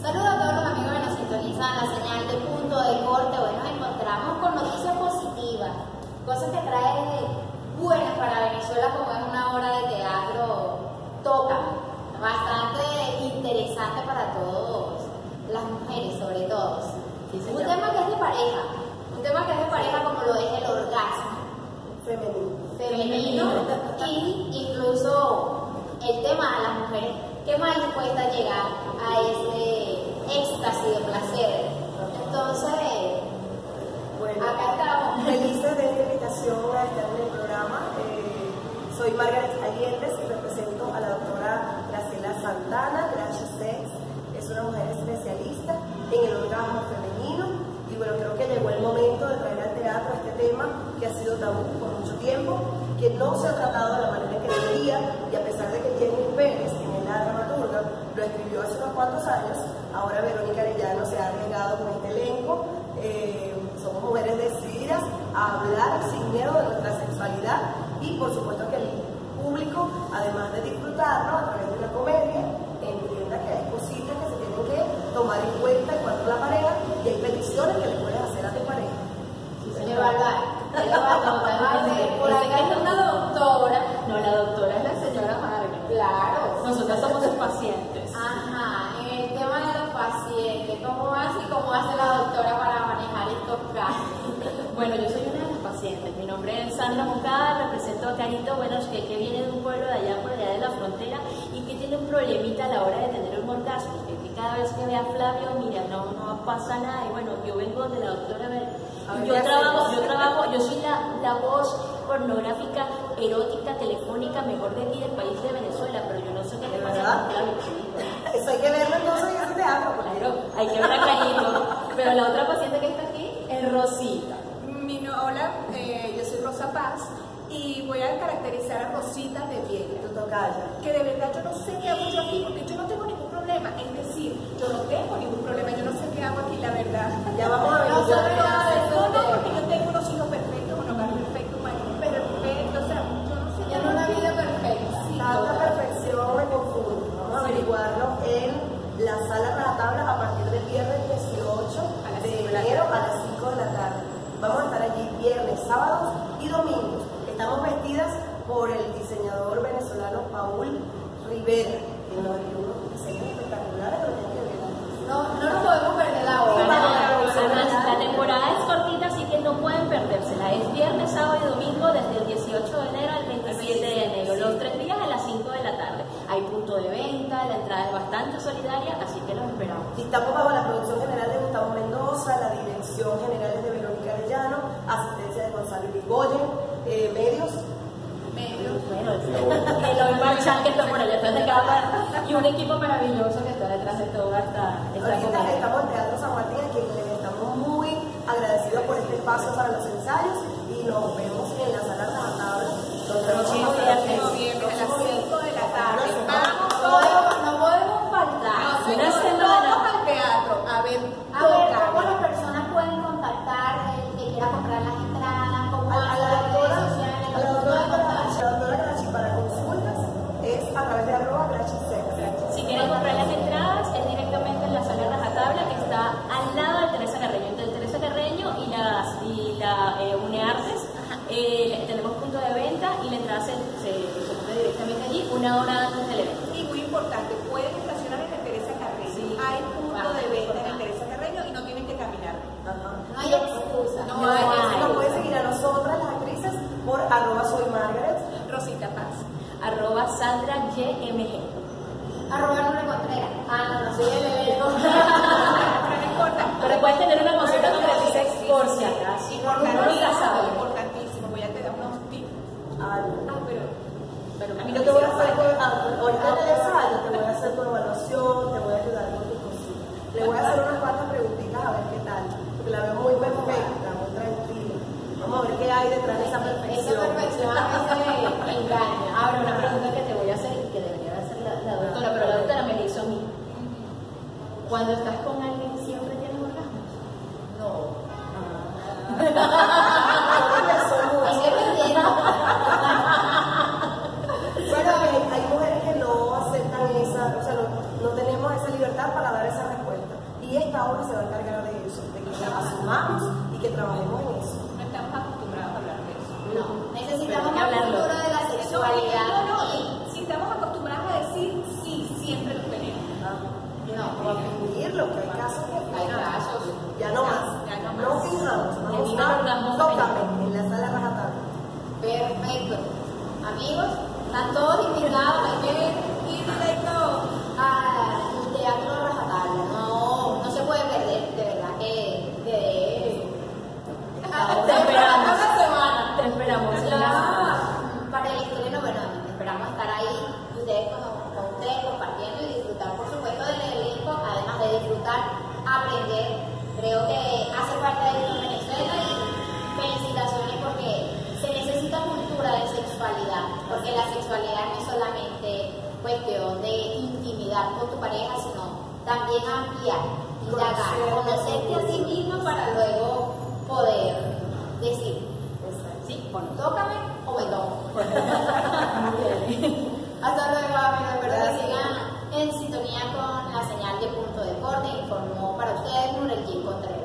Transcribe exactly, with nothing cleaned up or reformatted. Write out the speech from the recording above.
Saludos a todos los amigos que nos sintonizan la señal de punto de corte. Hoy nos encontramos con noticias positivas, cosas que trae buenas para Venezuela, como es una obra de teatro toca, bastante interesante para todos, las mujeres sobre todo. Sí, un tema que es de pareja, un tema que es de pareja como lo es el orgasmo Femenino. femenino y incluso el tema de las mujeres que más les cuesta llegar a ese éxtasis de placer. Entonces, Bueno, acá estamos. felices de esta invitación a estar en el programa. Eh, soy Margaret Allende y represento a la doctora Graciela Santana. Gracias, Sex. Es una mujer especialista en el orgasmo femenino. Y bueno, creo que llegó el momento de traer al teatro este tema que ha sido tabú por mucho tiempo, que no se ha tratado de la manera que debería, y a pesar de que Jenny Pérez, quien es la dramaturga, lo escribió hace unos cuantos años, ahora Verónica Arellano se ha arriesgado con este elenco. Eh, somos mujeres decididas a hablar sin miedo de nuestra sexualidad y por supuesto que el público, además de disfrutarlo a través de una comedia, entienda que hay cositas que se tienen que tomar en cuenta en cuanto a la pareja y hay peticiones que le puedes hacer a tu pareja. Evaluar, evaluar. Por acá está una doctora. No, la doctora es la señora Margaret. Claro. Nosotras somos sus pacientes. Ajá, en el tema de los pacientes, ¿cómo hace y cómo hace la doctora para manejar estos casos? Bueno, yo soy una de las pacientes. Mi nombre es Sandra Moncada, represento a Carito, bueno, que, que viene de un pueblo de allá, por allá de la frontera, y que tiene un problemita a la hora de tener un orgasmo. Que, que cada vez que ve a Flavio, mira, no, no pasa nada. Y bueno, yo vengo de la doctora. Yo trabajo, yo trabajo, yo soy la, la voz pornográfica, erótica, telefónica mejor de aquí del país de Venezuela, pero yo no sé qué le pasa a Flavio. Eso hay que verlo entonces en ese teatro. Claro, hay que ver a Carito. Pero la otra paciente que está aquí es Rosita. Mi no, hola, eh, yo soy Rosa Paz y voy a caracterizar a Rosita de Vieja. Tu tocaya. Que de verdad yo no sé qué hago yo aquí porque yo no tengo ningún problema. Es decir, yo no tengo ningún problema, yo no sé qué hago aquí, la verdad. Ya vamos a ver. No, ya sobre verás. No, no, porque yo tengo unos hijos perfectos, un hogar perfecto, un marido perfecto, o sea, yo no sé. Ya no una vida perfecta. Tanta perfección me confundo. Vamos a averiguarlo en la sala Rajatabla a partir del viernes dieciocho de enero a las cinco de la tarde. Vamos a estar allí viernes, sábados y domingos. Estamos vestidas por el diseñador venezolano Paul Rivera, que nos dio unos diseños espectaculares, pero tienen que ver. No, no nos podemos perder la obra. Además, la temporada es cortita, así que no pueden perdérsela. Es viernes, sábado y domingo desde el dieciocho de enero al veintisiete de enero. Los tres días a las cinco de la tarde. Hay punto de venta, la entrada es bastante solidaria, así que los esperamos. Y estamos bajo la producción general de Gustavo Mendoza, la dirección general es de Verónica Arellano, asistencia de Gonzalo Irigoyen, eh, medios. Medios. Bueno, el hoy marchar que está por allá atrás de cámara y un equipo maravilloso que está detrás de toda esta, esta Ahorita comedia. estamos en Teatro San Martín, a quien les estamos muy agradecidos por este espacio para los ensayos y nos vemos en la sala Rajatabla, donde vamos a estar De noviembre a las cinco de la tarde. Vamos No todos. podemos, no podemos faltar. Una Nosotros semana. vamos al teatro a ver A ver, toca. ¿cómo las personas pueden contactar el que quiera comprar las entradas? ¿Cómo A, a hacer la las doctora, redes sociales? a la doctora, a la doctora Grachi para consultas es a través de arroba Grachi Sex. Si quieren comprar las entradas, es directamente en la sala Rajatabla, que está al lado de Teresa Carreño, entre Teresa Carreño y, las, y la eh, UNEARTES. Eh, tenemos punto de venta y la entrada se, se, se compra directamente allí una hora antes del evento. Y muy importante, pueden estacionar en el Teresa Carreño. Sí. Hay punto Ah, de venta en el importante. Teresa Carreño y no tienen que caminar. Ajá. No hay excusa. No No, hay. entonces nos pueden seguir a nosotras, las actrices, por arroba soy Margaret. Rosita Paz. Arroba Sandra Y M G. Arroba Luna Contreras. Ah, no, no soy el de No importa. Pero puedes tener una consulta con Gratisex por si acaso. Importantísimo, importantísimo. Voy a te dar unos tips. Ah, Ah, pero Pero a mí yo te voy a hacer, tu- ah, ahorita en el ensayo te voy a hacer tu evaluación, te voy a ayudar con tus cositas. Le voy a hacer unas cuantas preguntitas a ver qué tal, porque la veo muy perfecta, muy tranquila. Vamos a ver qué hay detrás de esa Esa perfección. perfección a veces engaña. Ahora, una pregunta que te voy a hacer y que debería hacer la, la doctora, pero la doctora me la hizo a mí. Cuando estás con alguien, ¿siempre tienes orgasmos? No. Ahorita soy muy- Es dependiendo. Bueno, hay, hay mujeres que no aceptan esa, o sea, no, no tenemos esa libertad para dar esa respuesta. va a encargar de eso, de que la asumamos y que trabajemos en eso. No estamos acostumbrados a hablar de eso. No, necesitamos Pero hay que una hablarlo. cultura de la sexualidad. No, no, y si estamos acostumbrados a decir sí, siempre lo tenemos. no, O a fingirlo, que hay casos que hay casos. ya no más. Ya no No más. fijamos, Que vamos viva el orgasmo a tócame en la sala rajatán. Perfecto. Amigos, están todos invitados. Hay que ir directo al Teatro Rajatabla. No, no se puede perder, de verdad que de Te esperamos. una semana. Te esperamos. La- para el estreno, bueno, esperamos estar ahí y ustedes con, con ustedes compartiendo y disfrutar, por supuesto, del elenco, además de disfrutar, aprender. Creo que hace falta esto en Venezuela y felicitaciones porque se necesita cultura de sexualidad, porque la sexualidad no es solamente cuestión de intimidad con tu pareja, sino también ampliar, indagar, conocerte a ti mismo para luego poder decir, sí, bueno, tócame o me tomo. Hasta luego, amigos, verdad que sigan en sintonía con la señal de Punto de Corte. Informó para ustedes Nurelkin Contreras.